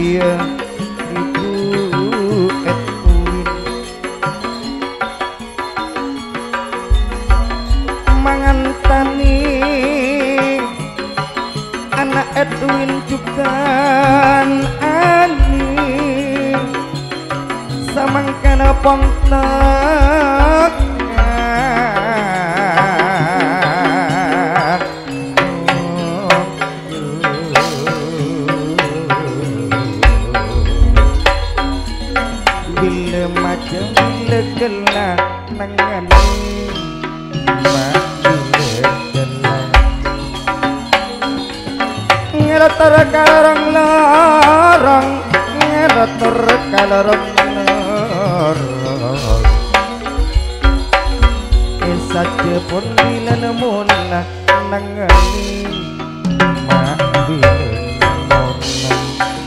dia ibu Edwin mangantani anak Edwin juga ani samangkana pontak bila macam bila gelap nangani ngeratar kalarang larang ngeratar kalarang larang saja pun bila nemulah nangani mak bila nemulah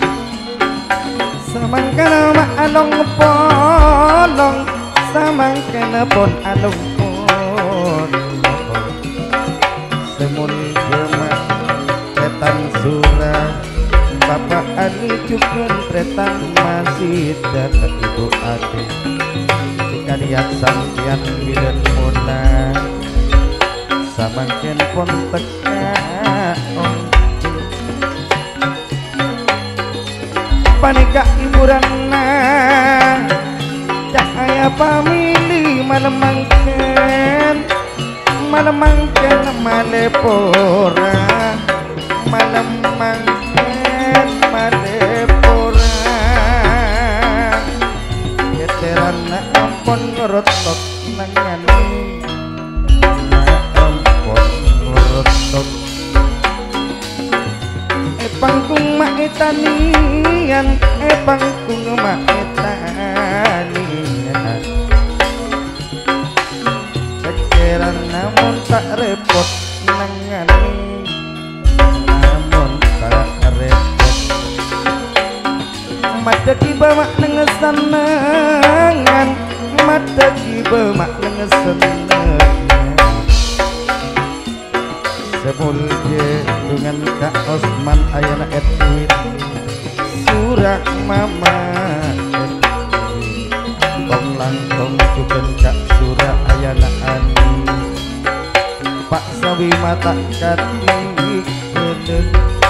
samangkana mak along polong samangkana pun along polong semun gemak tretan surah bapak ani cukun tretan masih datang ibu ade jika lihat sampian bilen muna samangken pun teka panika hiburan cahaya pamili malemangken malemangken malepora malemangken malepora keteran ampun ngerotok nangani ampun ngerotok pangkung maitanian pangkung maitanian kekeran namun tak repot nangani namun tak repot mata kiba mak nengesanangan mata kiba mak nengesanangan sebulje dengan Kak Osman ayana Edwin surak mama kong langkong cuken Kak surak ayana Ani Pak Sawi mata kati kedek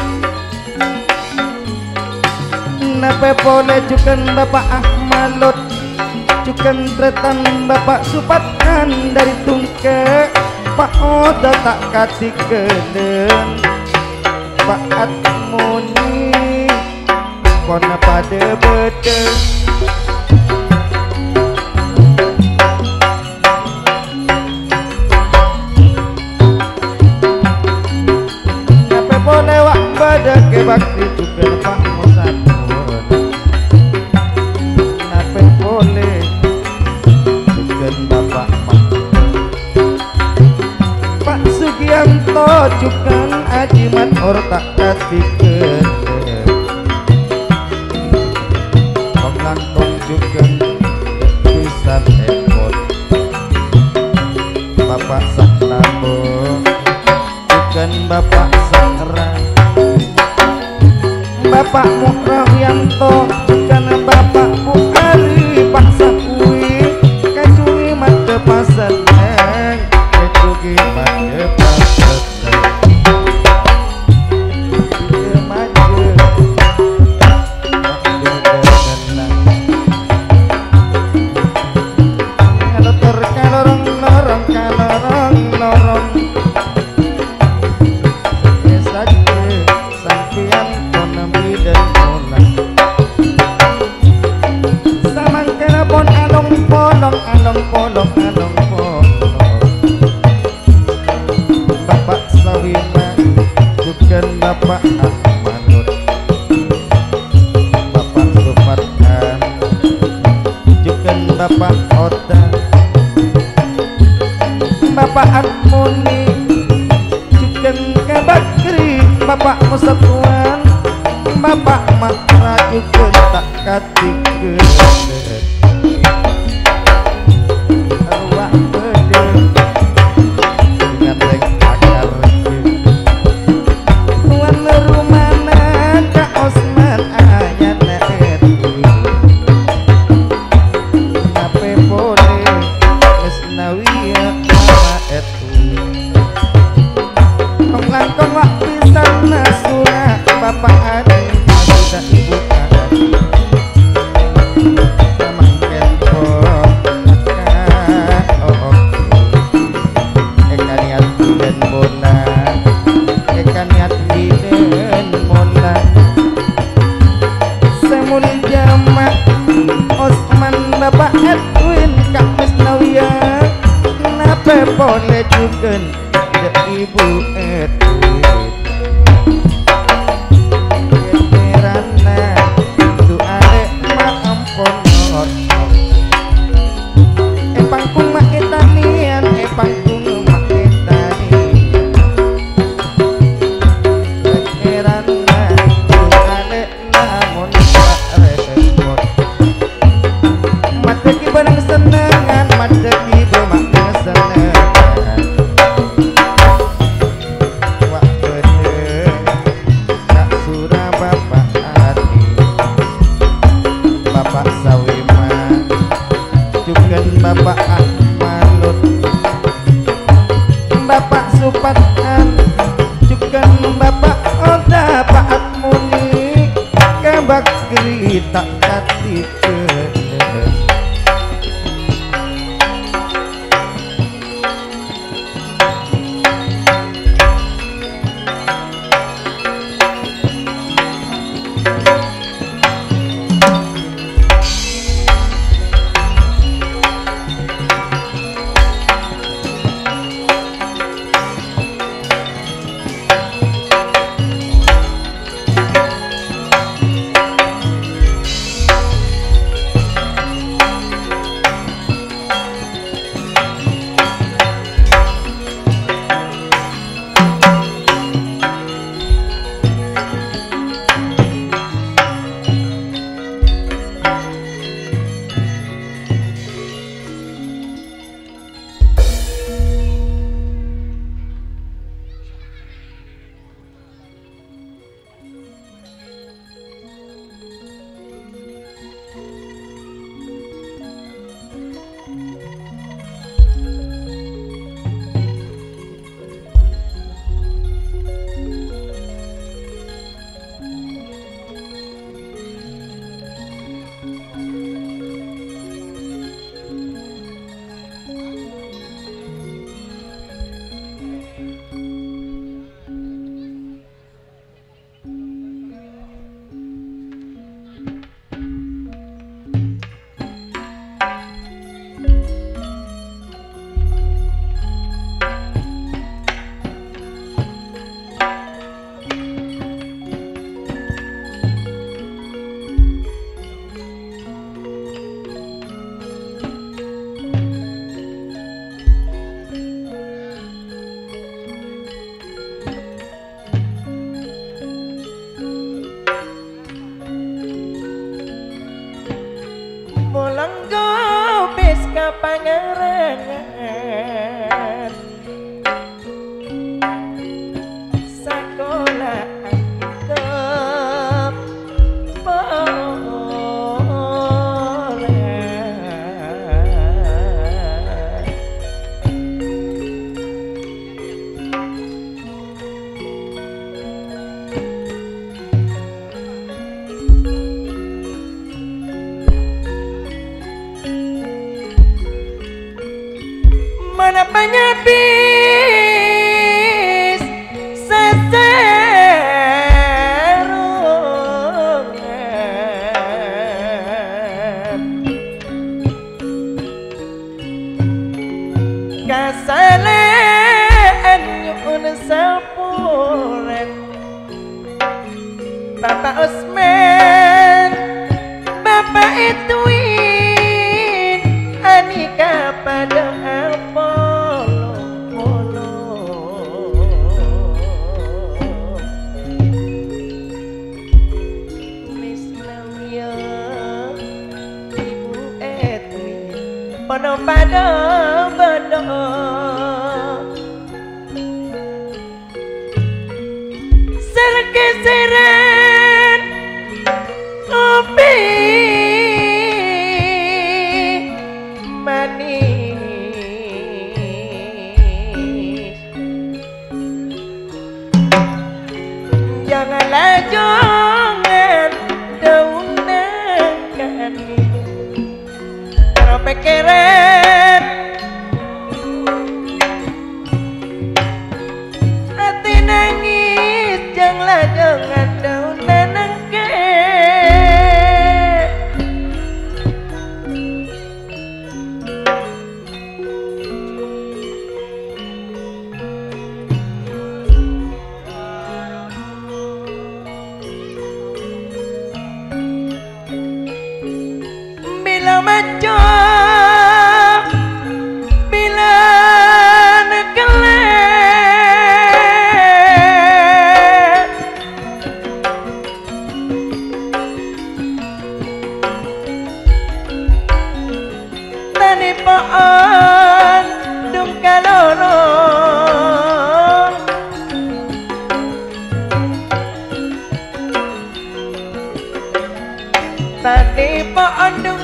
nape pole cuken Bapak Ahmalot cuken tretan Bapak Supatan dari Tungke Pak Oda tak kati keden Pak Atmuni kona pada bede nape boleh wak pada ke bakti tuker Pak Musatun nape boleh tuker Bapak Sugianto cukan ajimat ortak katikeun kong langkong cukan pisan epot Bapak Saklabo cukan Bapak Sakra Bapak Mukrawianto cukan Bapak Bu Ali Pak Sakui kacui mata pasan kacui mata Bapak Sawima bukan Bapak Ahmadut Bapak Supatan bukan Bapak Oda Bapak Atmuni bukan Kabakri Bapak Musatuan Bapak Makra juga tak katikeun Tuan rumana Kak Osman ayana Muljama Osman Bapak Edwin Kak Misnawia Nape boleh juga Ibu Edwin Kerana Tu adek ma ampun pangkung mak etanian pangkung mak etanian Kerana Tu adek namun tak repot Mata ki benang senengan Mata ki bermakna senengan Wak bede Kak surah bapak hati Bapak Sawima Juken bapak Ahmadut Bapak Supatan Juken bapak Oda Pak Atmuni Kebak kiri tak kati ke pangerangan sakola ke mana penyapis seserungan kasalaan nyun sapuran Bapak Osman Bapak Edwin Anika pada Pada pada serkeseran kopi manis janganlah jangan daunakan pikiran hati nangis janganlah jangan daun nanangkan pohon dung kaloro tadi pohon dung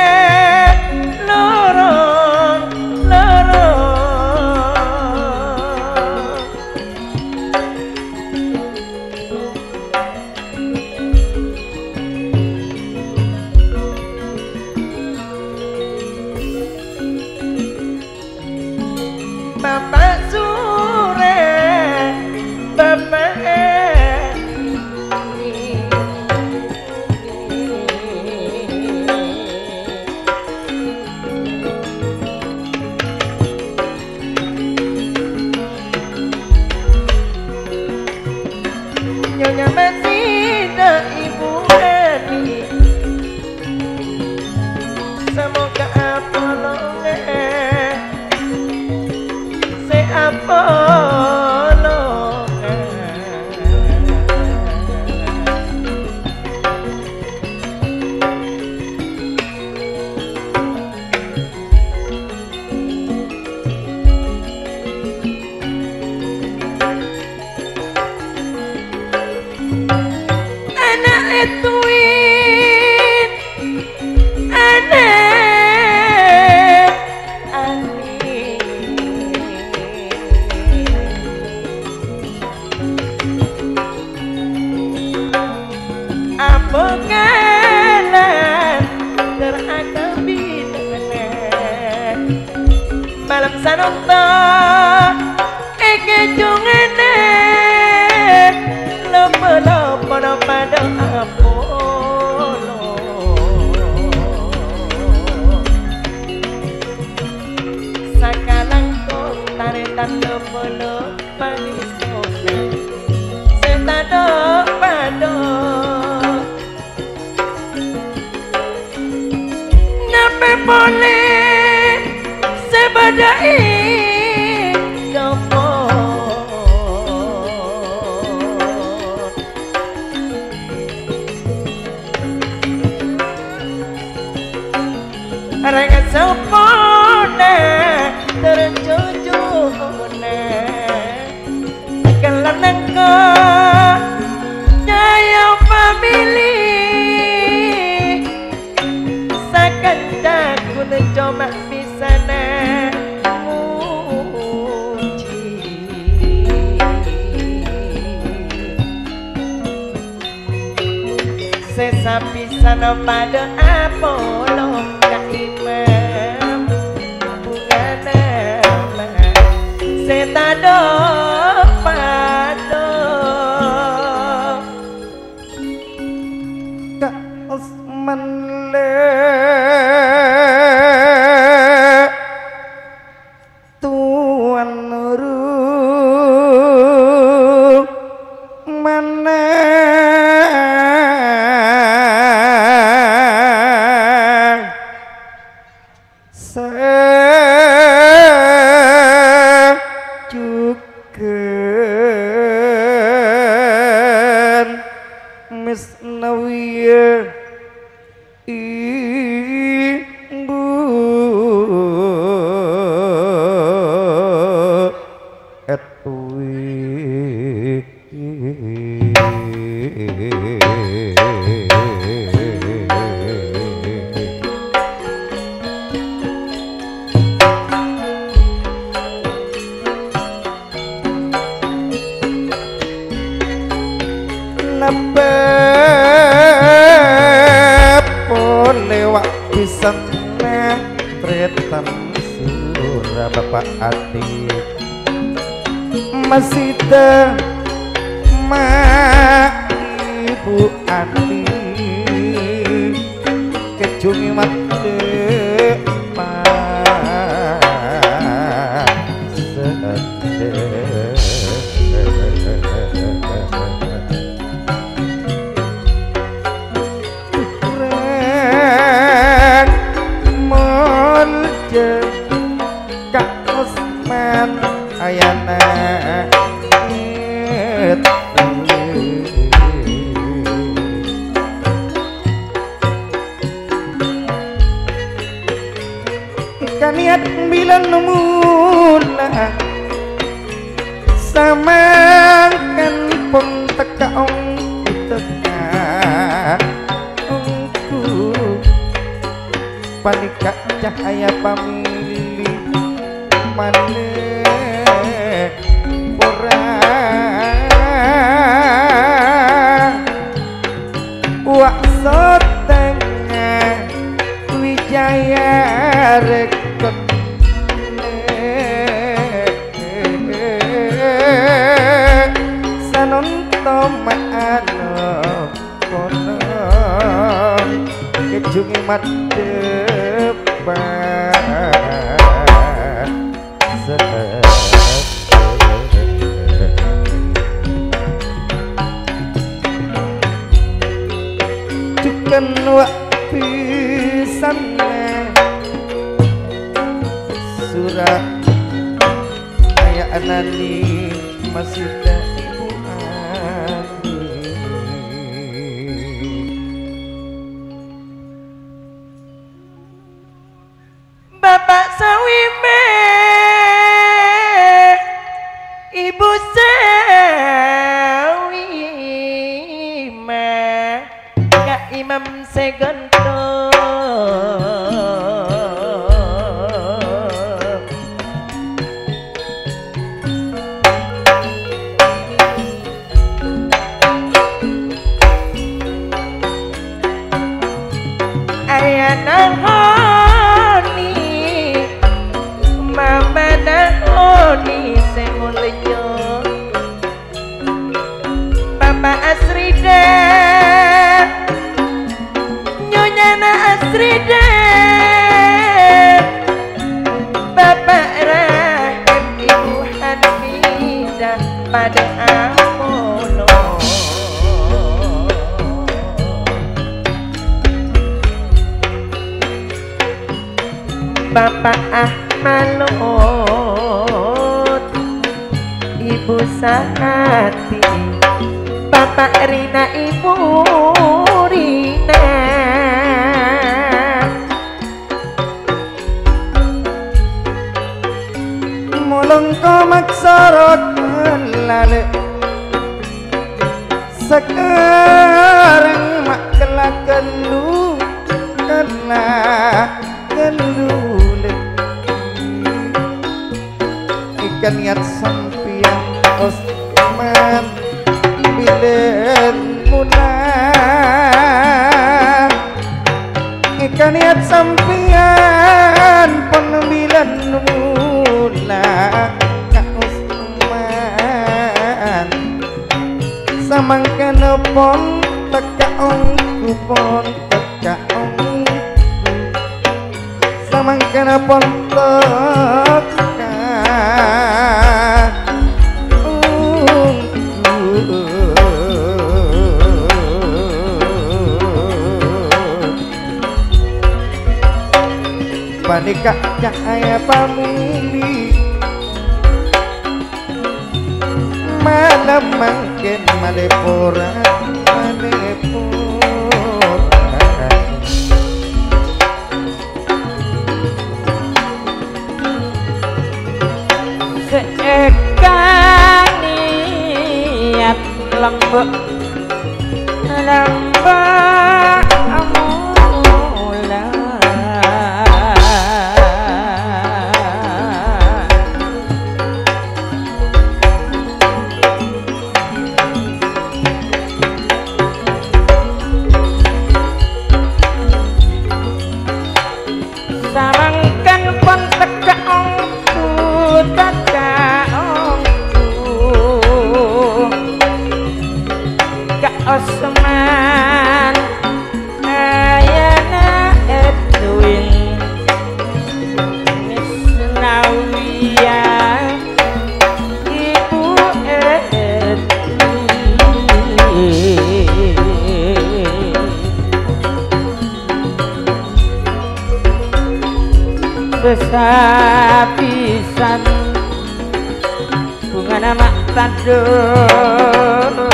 kaloro loro Bapak Sure Bapak Nyonya Masida Ibu Eni semoga Apolonge Apolonge anak etuin anak ani apa kalan terakabi dengan malam sanonta eke jungene lopo-lopo no pada Apollo sakalang kong taretan lopo-lopo panistoke setado pado nape boleh sebadai dopo Rega sempurna terjujurna kelanang ko jaya family sakanda kun cuma bisa muji sesapisana pada Apollo Imam bunga nama setado pado Kak Osman le tuan nuru mana sejukan misnawiya ibu etwi lewat pisang tretan surah bapak ati masih mak ibu ati kecungi mati ayana niat bilan mula samangkan pun teka ongku teka ongku panika cahaya pamilih maneh ora wakso tengah wijaya rekod sanonto maano kono kejungi mat depan cukan wak pisan surat kayak anani masih ibu ani bapak sawime ibu sawime kak imam segento nahoni mama nahoni semulanya mama Asrida nyonya na Asrida bapak Rahim ibu Hamidah pada amono Bapak Ahmalot Ibu Sahati Bapak Rina Ibu Rina mulung komaksarot lale sekarang mak kelakan lu kena kelule ikan niat sampian Osman bilen mula ikan niat sampian pun bilen mula Kak Osman samangkan pon teka ongku pon teka ongku samangkana pontok panika cahaya pamili mana mangken malepora niat lembek lembek amula samangkan pun teka ongku teka Osman ayana Edwin Misnawiyah Ibu Edwin sesapisan bunga nama taduh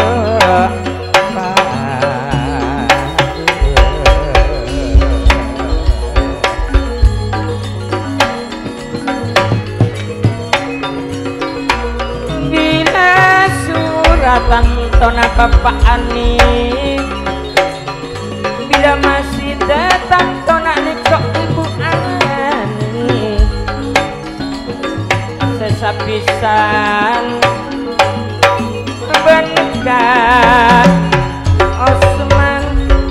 tona bapak ani bila masih datang tona nikok ibu ani sesapisan benkan Osman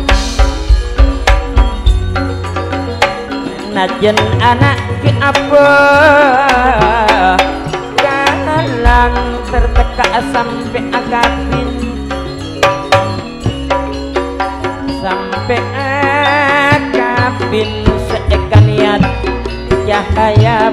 najen anak ki apa kalang terteka sampai akapin sampai akapin seekan niat cahaya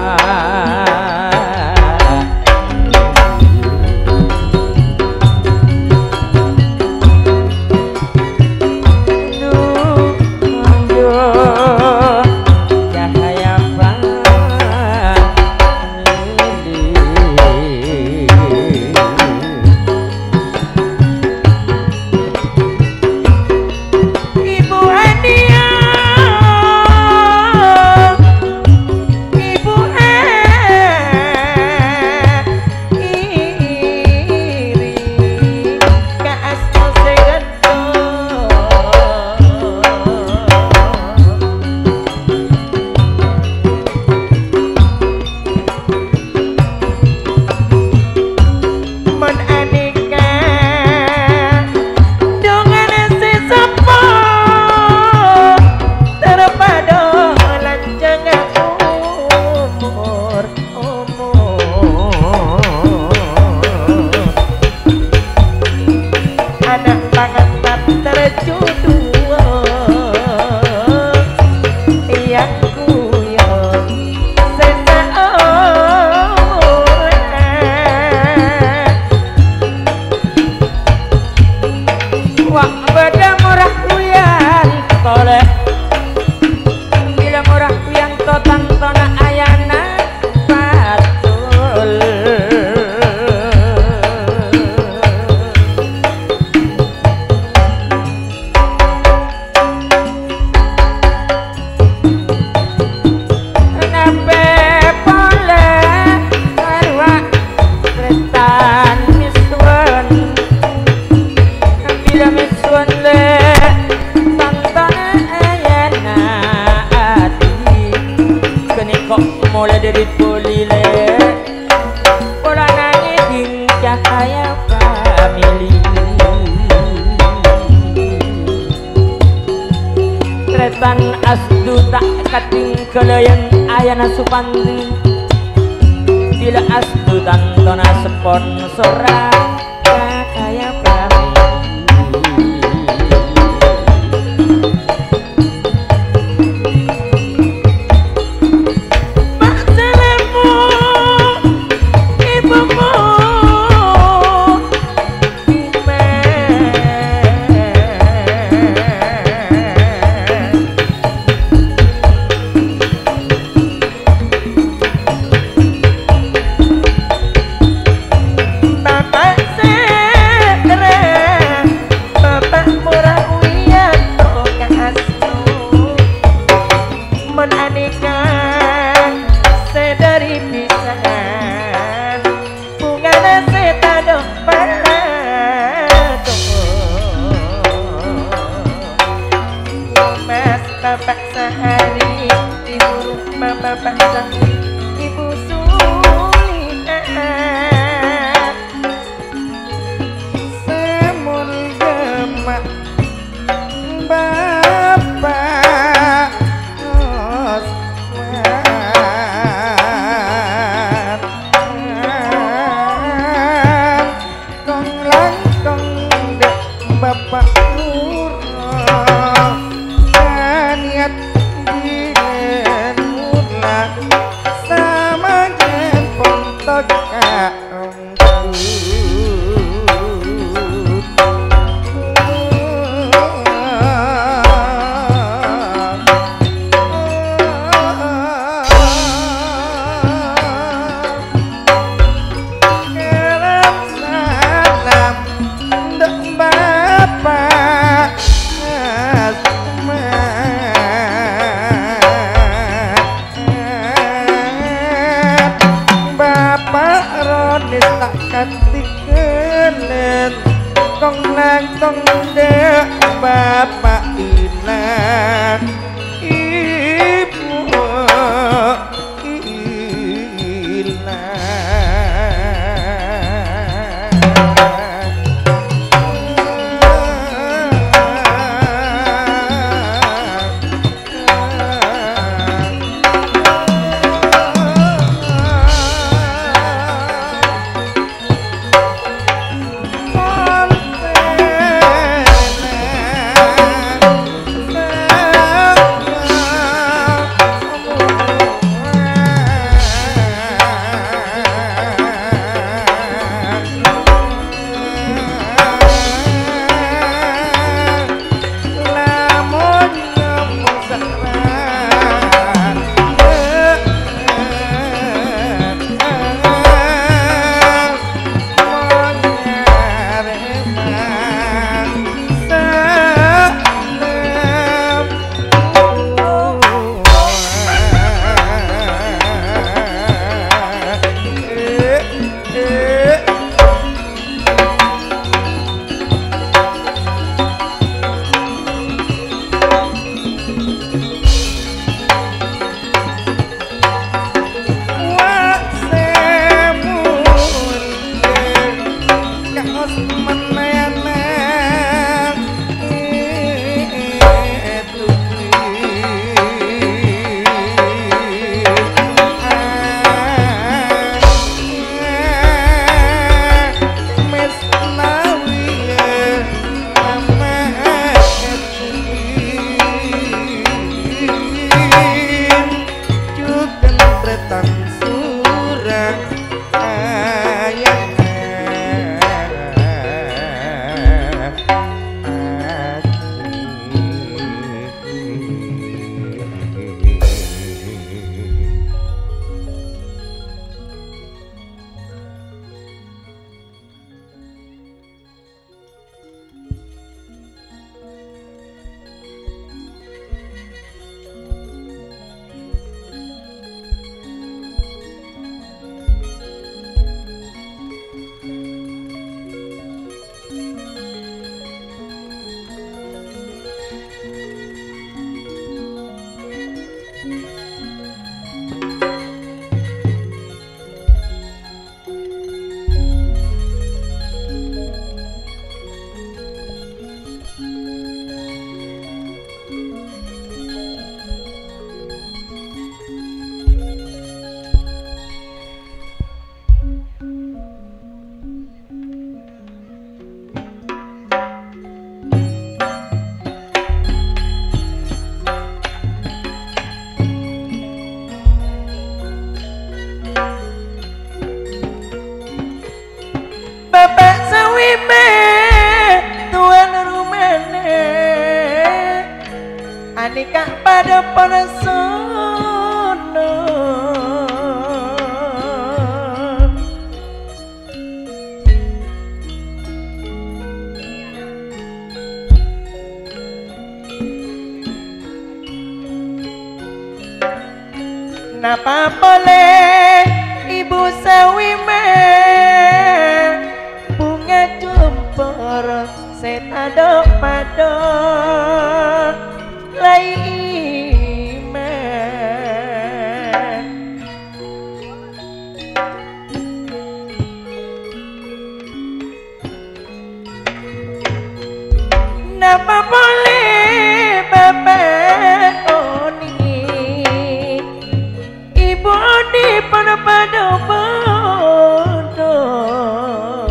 mulai dari polile pola nanging cahaya family tretan asdu tak kating kelayan ayana supandi bila asdu tantona sponsoran cahaya family anika pada sono napa boleh ibu sawi bunga jumpur setado pado laima napa boleh bapak di pada bodoh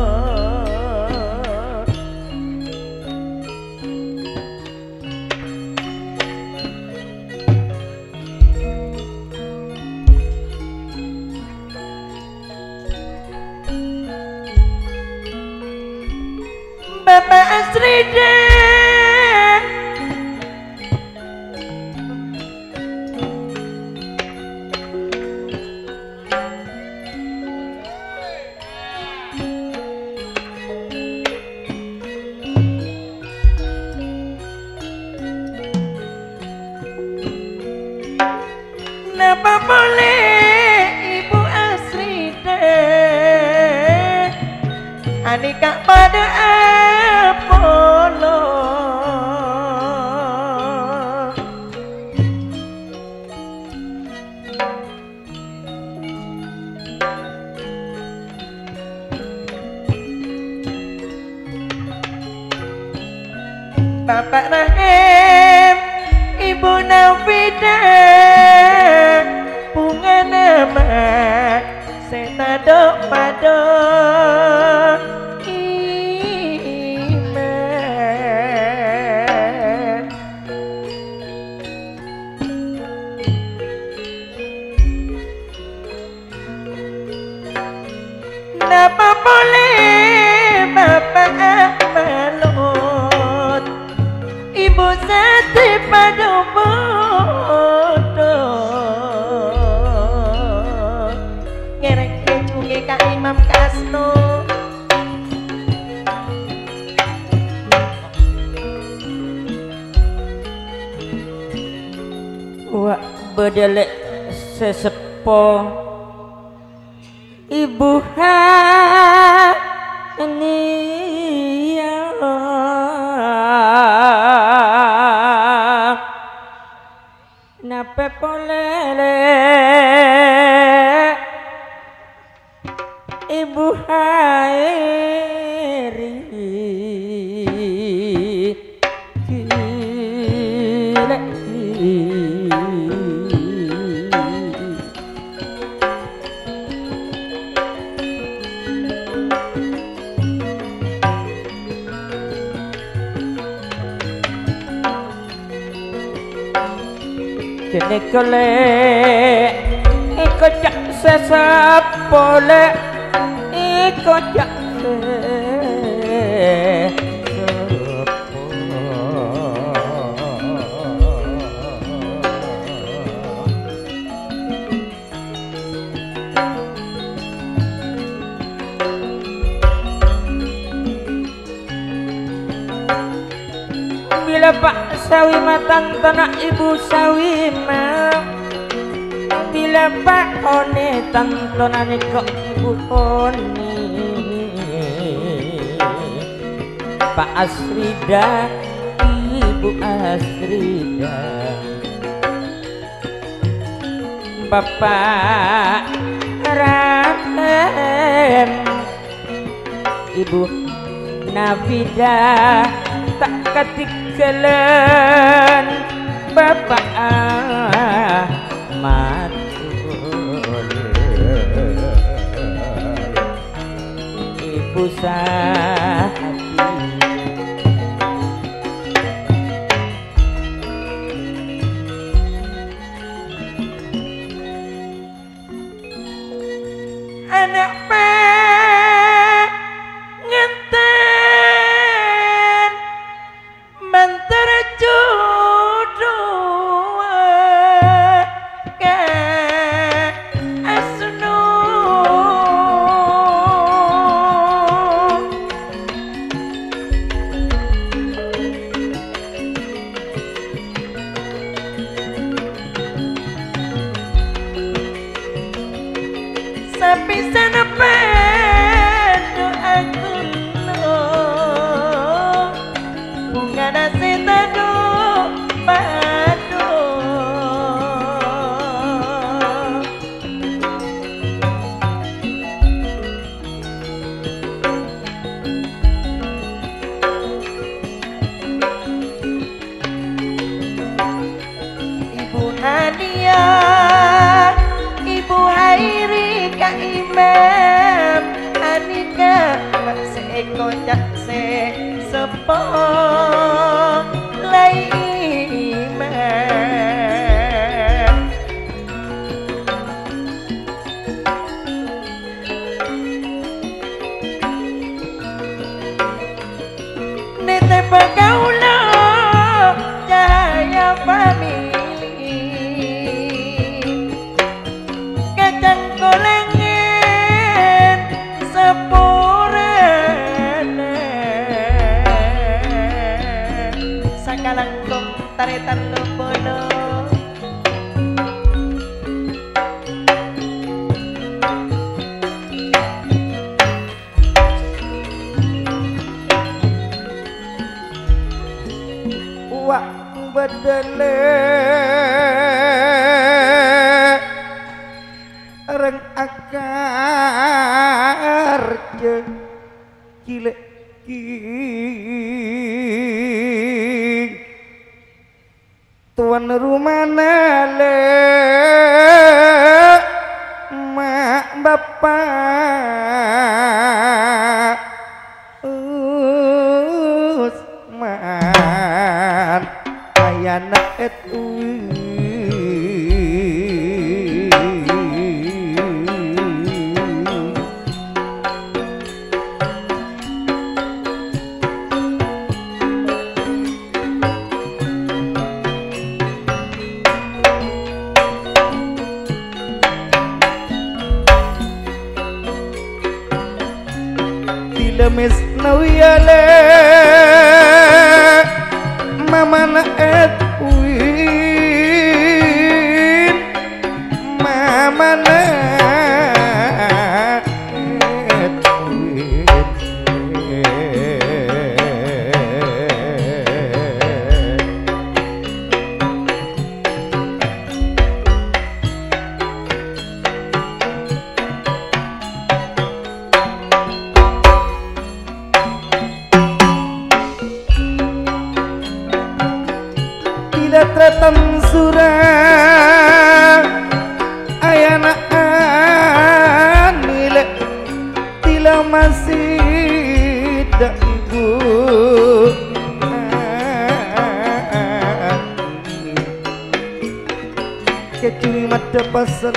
Bapak Asrida napa boleh Ibu Asrida anika pada Apollo Bapak Rahim Ibu Nafida bunga nama setado pado iman napa boleh Bapak Malut Ibu Sati pada bodoh ngerek kecunge Kak Imam Kasno wak bedelek sesepo ibu ini ya nape polele ibu hairi kene kole iko jak sesapole iko jak bila Pak Sawi matang tanah Ibu Sawi bila Pak One tantonane kok Ibu Oni Pak Asrida Ibu Asrida Bapak Rahim Ibu Nafida tak ketikelen Bapak Ahmad Ibu Sati anak ngenten menterju medu aku no bunga nasi tedu padu Ibu Nadia Ibu Hairi Kak Imam Anika Mak Seko Cak Se Sepo Lai Imam Nete Pagaulo Cahaya Family Kacang kolengen sepurane Sakalangkong taretan lupono Wak bedele reng akar je kilek king tuan rumah nale mak bapak usman ayana etu Lemes nawyale mamana et win mamana et win Tretan surah ayana anile tila masih dak ibu kecuri mata pasen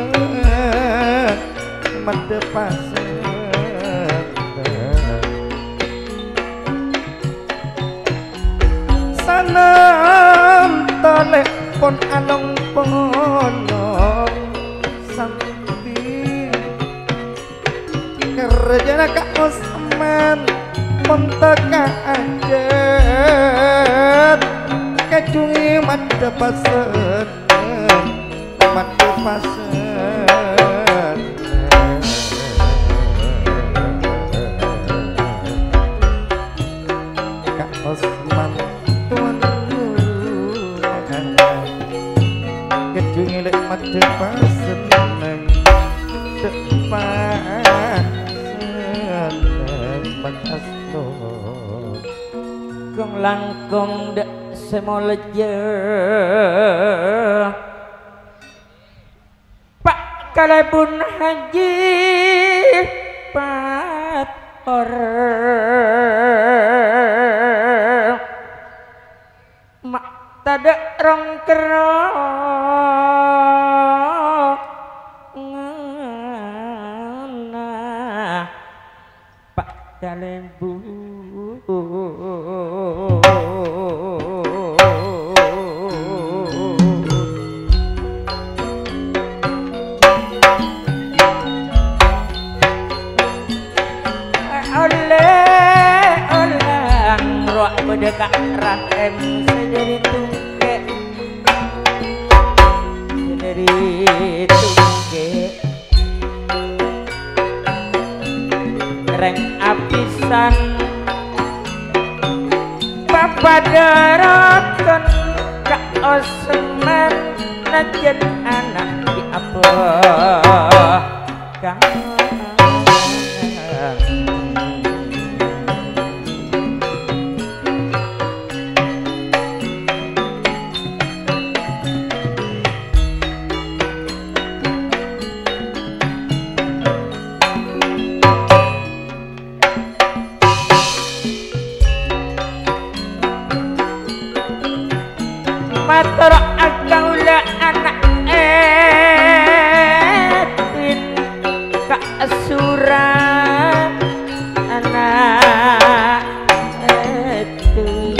mata pasen sana tolek pon along ponong sampai kerjana Kak Osman pon teka ajet kecungi mata pasen mata pasen Kak Osman tuan kecungi lek mata pasen Kong langkong dak semoleje Pak kalebun haji pat orang mak tada rong kerok ngana Pak kalebun Bedeka ratem sederi tungke sederi tungke pisan papadaraken ka osman najen anak di apa kang matur akaula anak Edwin ka asura anak Edwin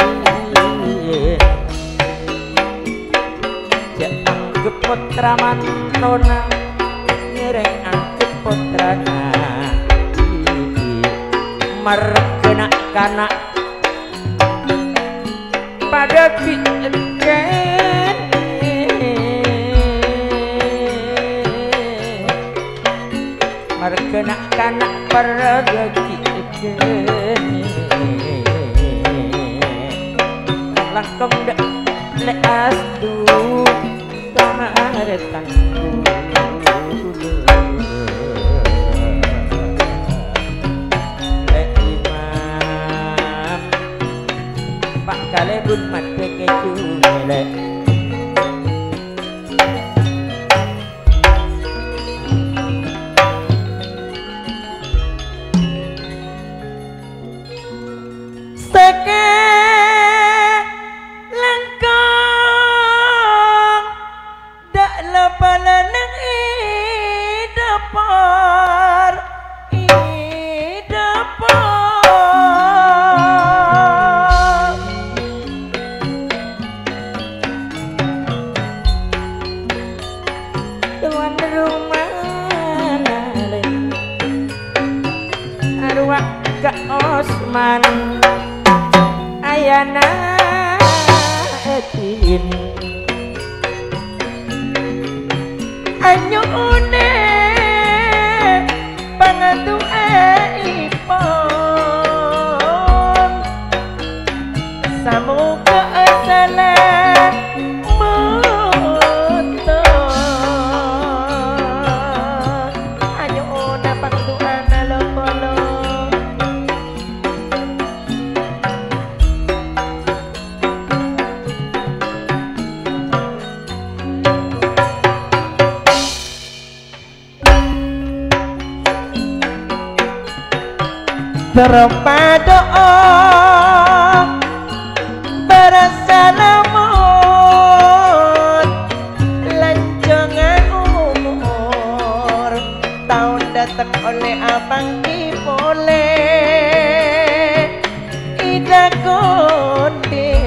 jangan ke putra mantona ngereng angke putrana markena kana pada piken markena kana paragaki langkong dak leas du taretan le imam pak kale gun mat peke cumele Osman ayana Edwin anyune pangandu ipon samuga asalah moto anyuna pangandu analopolo terpadu bersalamun lanjangan umur tahun datang oleh abang boleh ida konde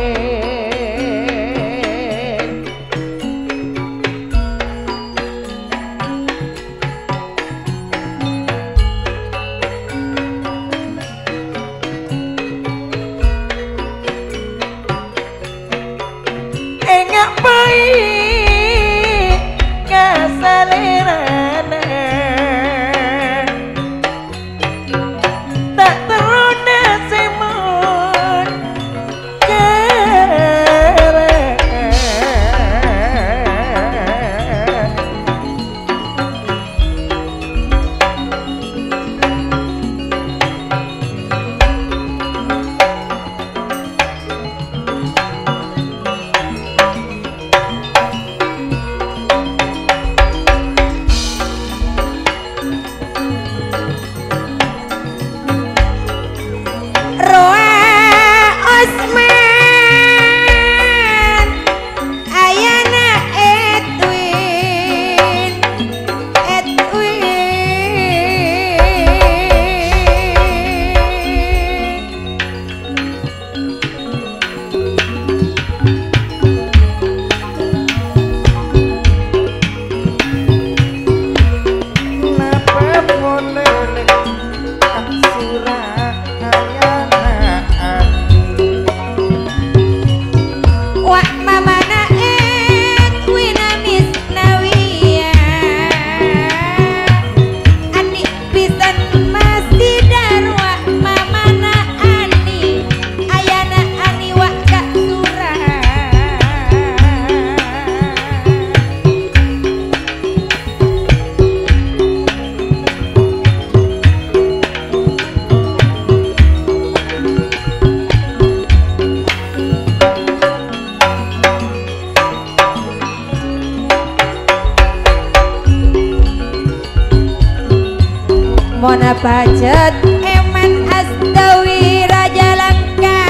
Mona pacet eman astawi raja langka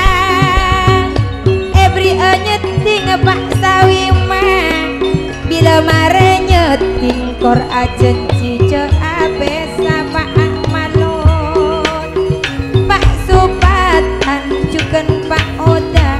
Ebri nyeting pak sawi mah bila mare nyeting kor ajen cice abesa pak manut pak supatan juken pak oda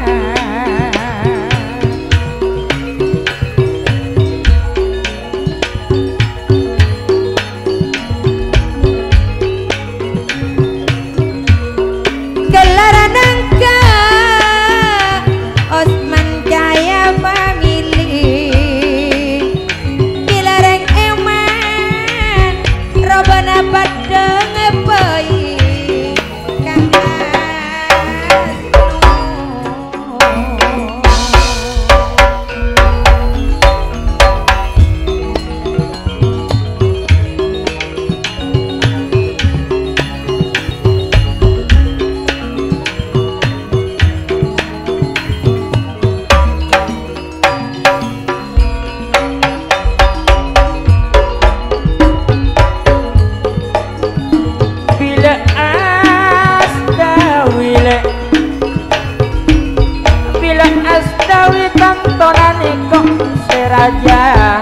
raja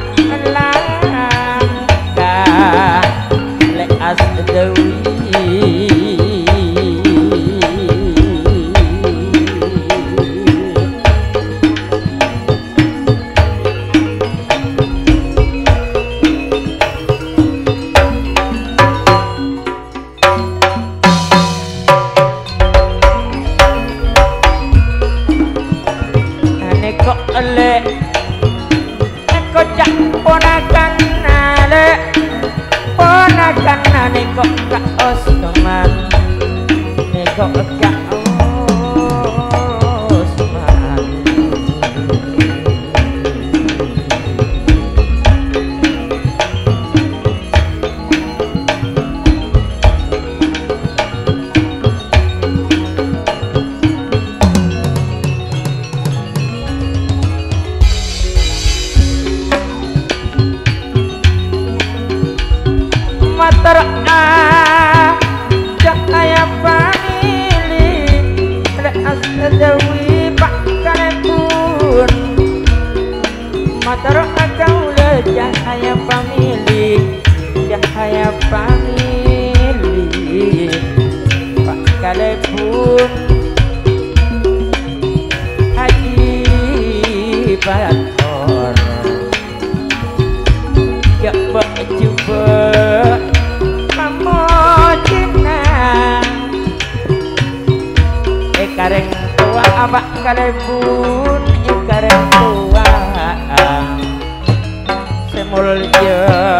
langka le asdawi ane kok le kocak ponakan nale ponakan nane kok kak Osman ne kok kak Osman cahaya famili asdawi pak kalebun matar kaula cahaya famili pak kalebun haji bator coba kareng tua abak kalebun kareng tua semulja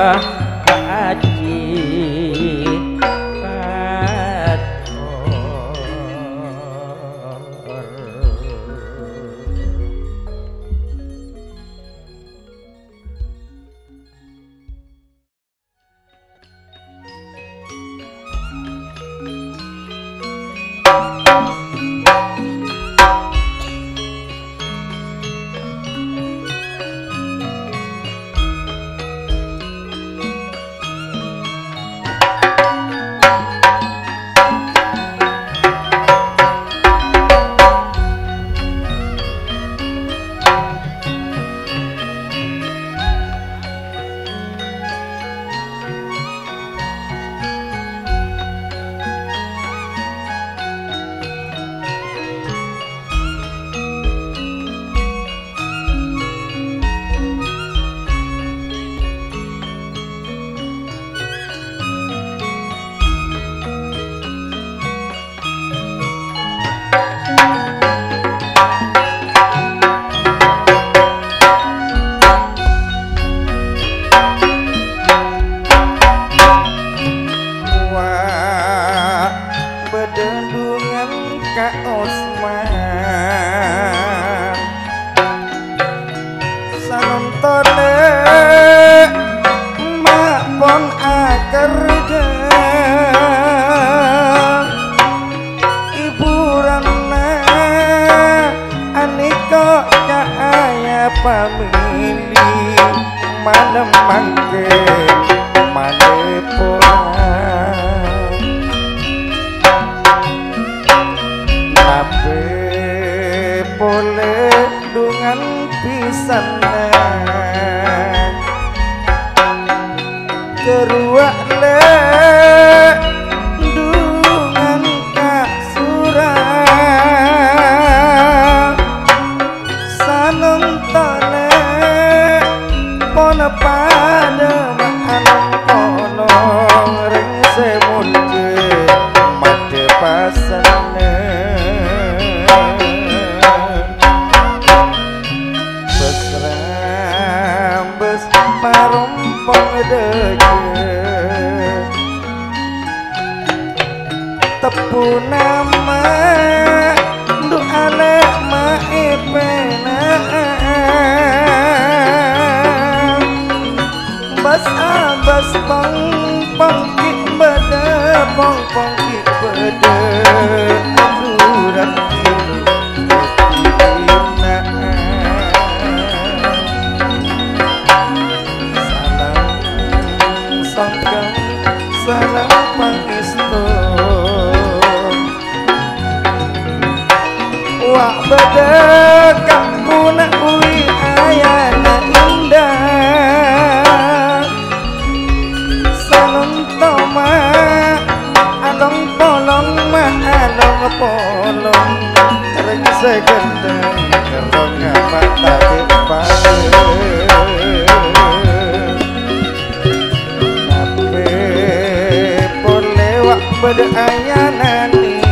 haji manem mangke mane pulang nape boleh dungan pisan keruak le dungan kak surah sanung tole pona pada ma'anong kolong ring semunje mate pasane besrambes parumpong deje tepu nama doa le maepena bas abas pong pong ki beda pong pong ki beda aduran salam sangkang salam pangestu wak beda kampuna ui ayana indah salon toma along polong ma along polong ring segendeng kerong mata dipare nape boleh wak beda ayana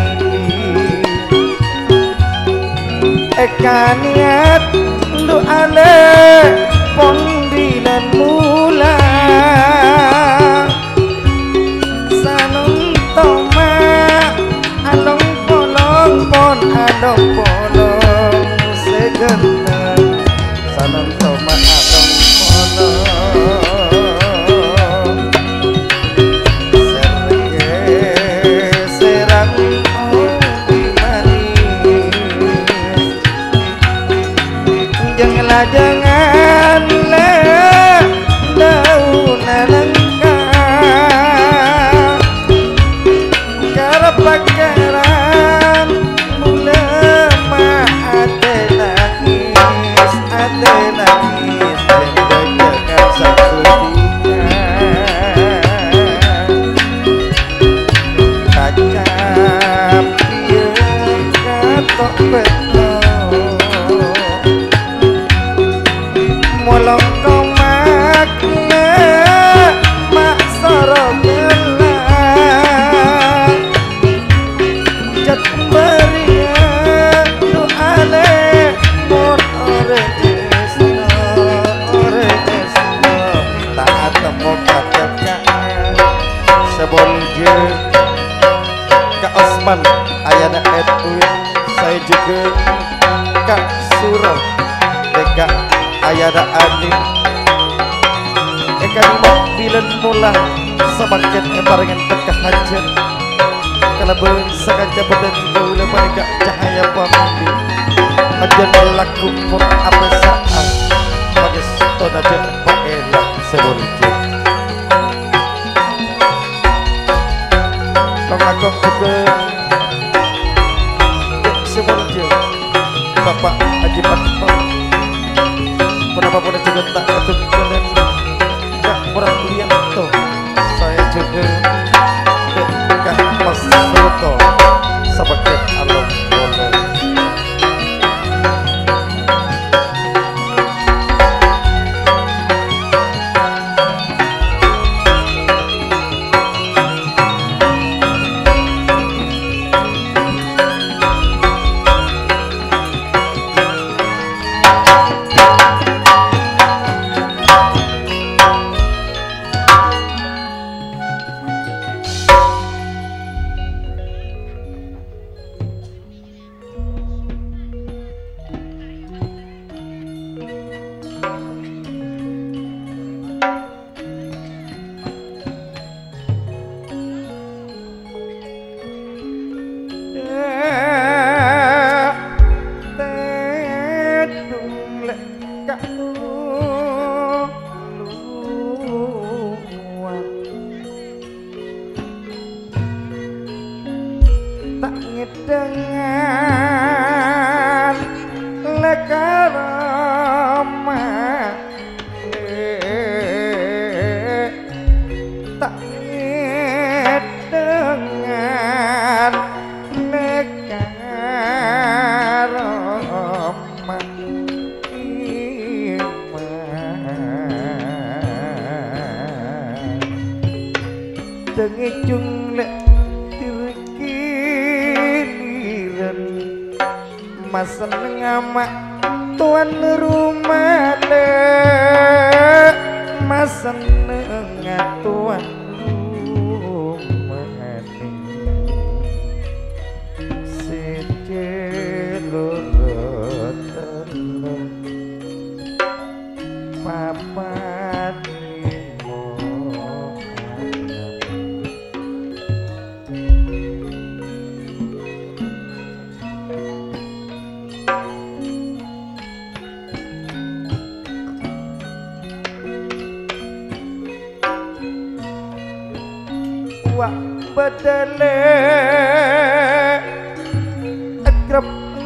eka niat doa le pondingan mula sanung toma along polong pon along polong segenteng sanung toma along polong serge serang jangan le daun lengkap karapakaran mula ma ate nangis jangan satu kacap dia katok molong komaknya mak sorogela jat beria doale mon ore esno tak temu kateka sebolje Kak Osman ayana Edwin saya juga Kak Surah Deka ayada adik eka bilen mula semakin emparengan tekah hajar kalau bangsa kaca badan gaula mereka cahaya pamdi hajar laku pun apa saat bagi stona jen paelak sebolje tongakong juga sebolje Bapak Haji Patpang kenapa pada juga tak ketut kalian tak kurang lihat tuh saya juga dekat Mas Soto sebagai alum bola tengejung lek dirikiliran mas seneng amak tuan rumah lek mas seneng tuan rumah sejelur telur papat wak bedele akrab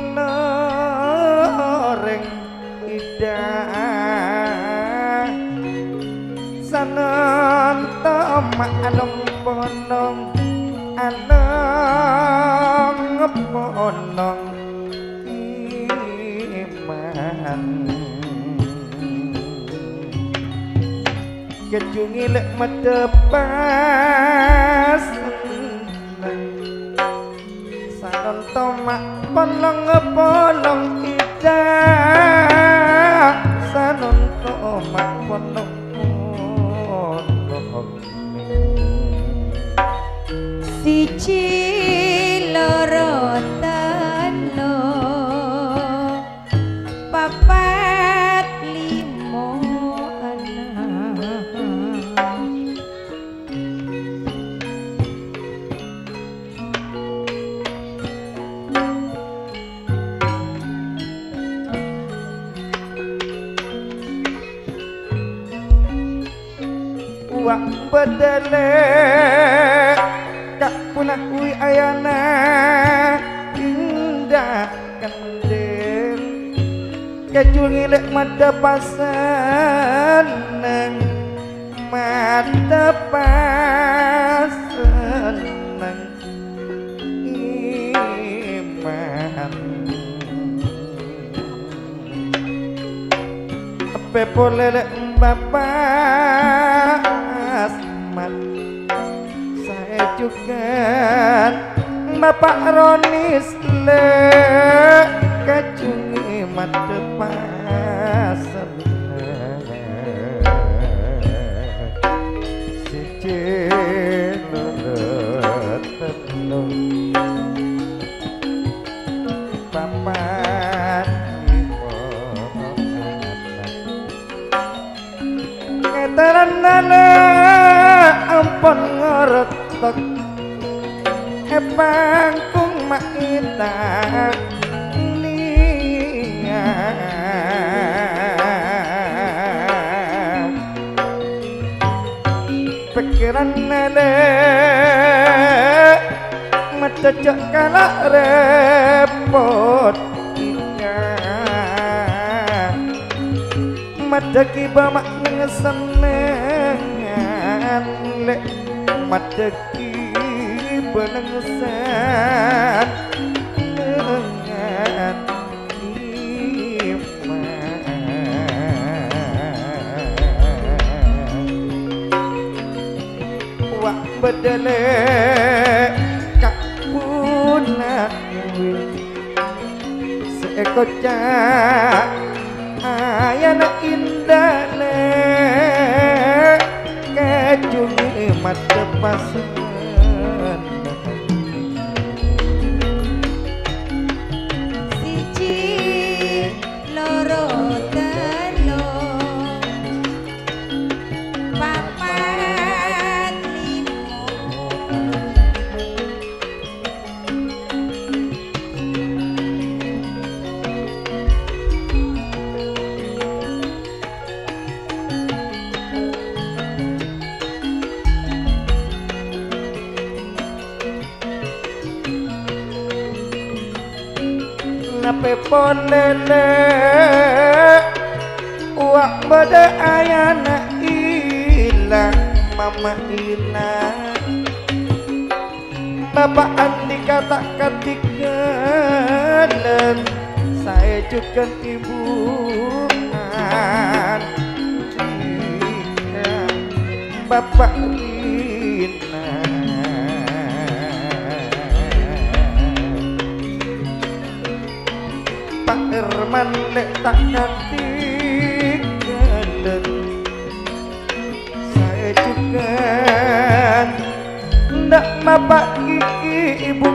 noreng idah sanon tomak anong ponong anong ponong iman kejungi lek medepas sanon tomak ponong idah sanon tomak ponong siji loro telu papat limo enam wak bedele kak punah wi ayana indah kandel kejungi lek mada pasan neng mada pasan neng iman apa boleh lek bapak asmat saya juga bapak ronis le kacungi mata pasan siji loro telu papat limo keteranane ampun ngeretek bangkung maita nia pikiran nele macecek kala repot iya madaki bamak ngesenengan lek madaki benengsan dengan iman wak bedele kak punah seekor cak ayana indah le kejungi mata pasan nape ponele wak bada ayana ilang mama ina bapak andi kata katikalan saya juga ibu bapak ina paman lek tak ketinggalan saya juga ndak bapak gigi ibu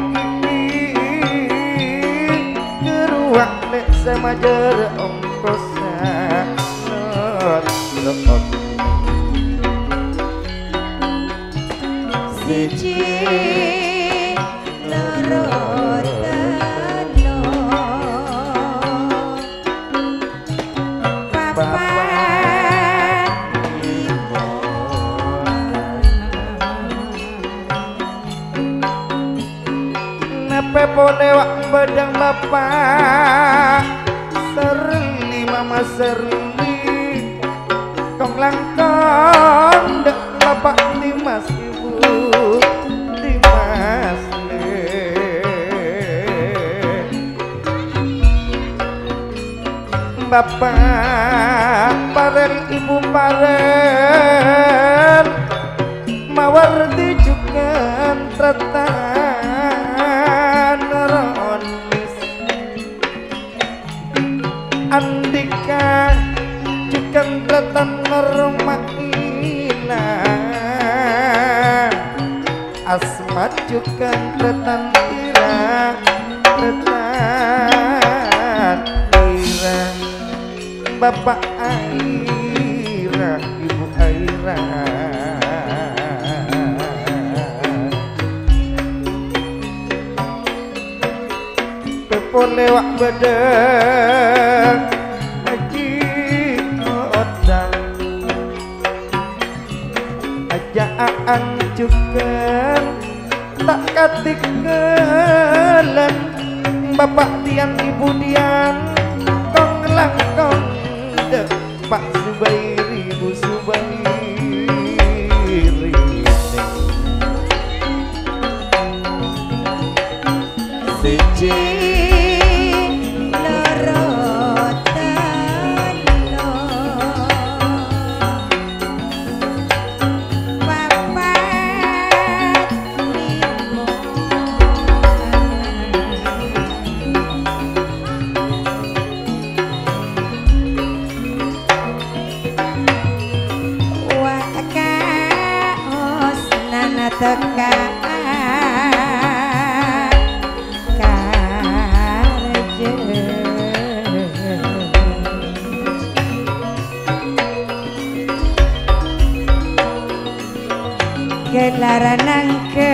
gigi keruak lek sama jarak ongkosan siji loro telu papat limo nepe pole wak bedang bapak serli mama serli kong langkong dek bapak dimas ibu dimas bapak parel ibu parel mawar dijukan tretan ronis andika jukan tretan merumahina asmat jukan tretan ira tretan ira bapak Aira ibu Aira pepo lewak bedeng haji odang ajaan cuken tak katikelen bapak dian ibu dian kong langkong dek pak Subairi bu Subairi siji loro telu papat limo waka osnana teka gelaran nangke